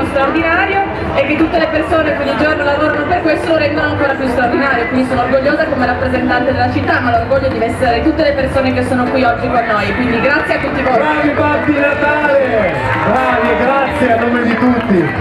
straordinario e che tutte le persone che ogni giorno lavorano per questo lo rendono ancora più straordinario. Quindi sono orgogliosa come rappresentante della città, ma l'orgoglio di essere tutte le persone che sono qui oggi con noi. Quindi grazie a tutti voi. Bravi Babbi Natale! Bravi, grazie a nome di tutti.